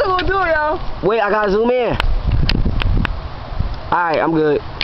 gonna do it, y'all. Wait, I gotta zoom in. Alright, I'm good.